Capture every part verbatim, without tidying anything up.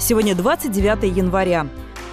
Сегодня двадцать девятое января.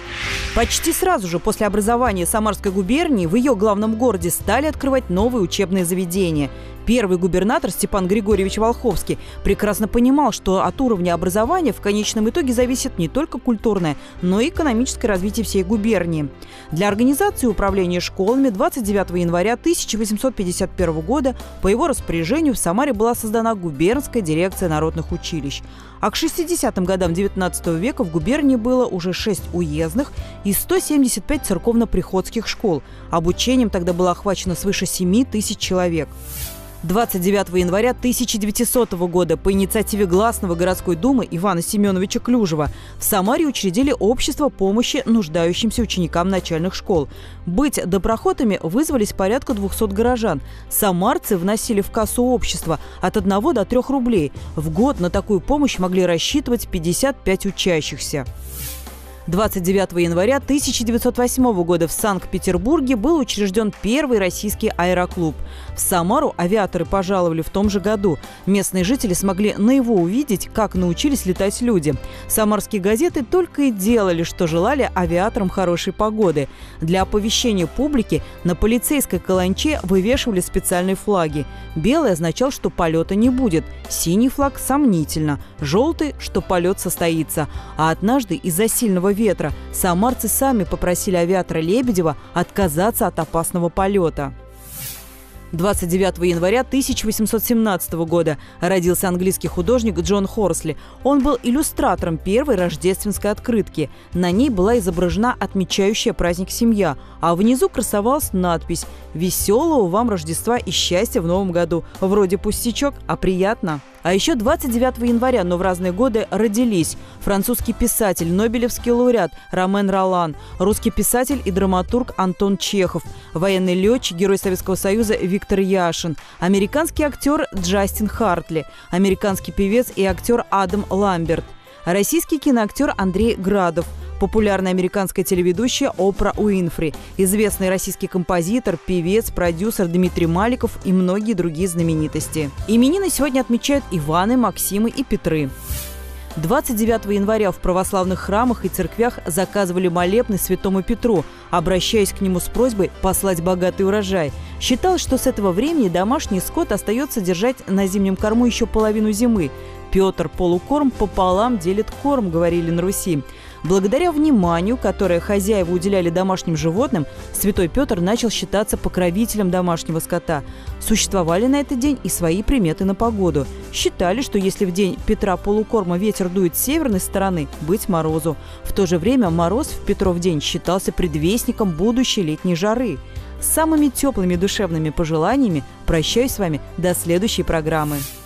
Почти сразу же после образования Самарской губернии в ее главном городе стали открывать новые учебные заведения. Первый губернатор Степан Григорьевич Волховский прекрасно понимал, что от уровня образования в конечном итоге зависит не только культурное, но и экономическое развитие всей губернии. Для организации управления школами двадцать девятого января тысяча восемьсот пятьдесят первого года по его распоряжению в Самаре была создана губернская дирекция народных училищ. А к шестидесятым годам девятнадцатого века в губернии было уже шесть уездных и сто семьдесят пять церковно-приходских школ. Обучением тогда было охвачено свыше семи тысяч человек. двадцать девятого января тысяча девятисотого года по инициативе гласного городской думы Ивана Семеновича Клюжева в Самаре учредили общество помощи нуждающимся ученикам начальных школ. Быть доброхотами вызвались порядка двухсот горожан. Самарцы вносили в кассу общества от одного до трех рублей. В год на такую помощь могли рассчитывать пятьдесят пять учащихся. двадцать девятого января тысяча девятьсот восьмого года в Санкт-Петербурге был учрежден первый российский аэроклуб. В Самару авиаторы пожаловали в том же году. Местные жители смогли наяву увидеть, как научились летать люди. Самарские газеты только и делали, что желали авиаторам хорошей погоды. Для оповещения публики на полицейской каланче вывешивали специальные флаги. Белый означал, что полета не будет. Синий флаг – сомнительно. Желтый – что полет состоится. А однажды из-за сильного ветра самарцы сами попросили авиатора Лебедева отказаться от опасного полета. двадцать девятого января тысяча восемьсот семнадцатого года родился английский художник Джон Хорсли. Он был иллюстратором первой рождественской открытки. На ней была изображена отмечающая праздник семья, а внизу красовалась надпись «Веселого вам Рождества и счастья в новом году». Вроде пустячок, а приятно. А еще двадцать девятого января, но в разные годы, родились французский писатель, нобелевский лауреат Ромен Ролан, русский писатель и драматург Антон Чехов, военный летчик, герой Советского Союза Виктор Яшин, американский актер Джастин Хартли, американский певец и актер Адам Ламберт, российский киноактер Андрей Градов, популярная американская телеведущая Опра Уинфри, известный российский композитор, певец, продюсер Дмитрий Маликов и многие другие знаменитости. Именины сегодня отмечают Иваны, Максимы и Петры. двадцать девятого января в православных храмах и церквях заказывали молебны Святому Петру, обращаясь к нему с просьбой послать богатый урожай. Считалось, что с этого времени домашний скот остается держать на зимнем корму еще половину зимы. Петр полукорм пополам делит корм, говорили на Руси. Благодаря вниманию, которое хозяева уделяли домашним животным, святой Петр начал считаться покровителем домашнего скота. Существовали на этот день и свои приметы на погоду. Считали, что если в день Петра полукорма ветер дует с северной стороны, быть морозу. В то же время мороз в Петров день считался предвестником будущей летней жары. С самыми теплыми душевными пожеланиями прощаюсь с вами до следующей программы.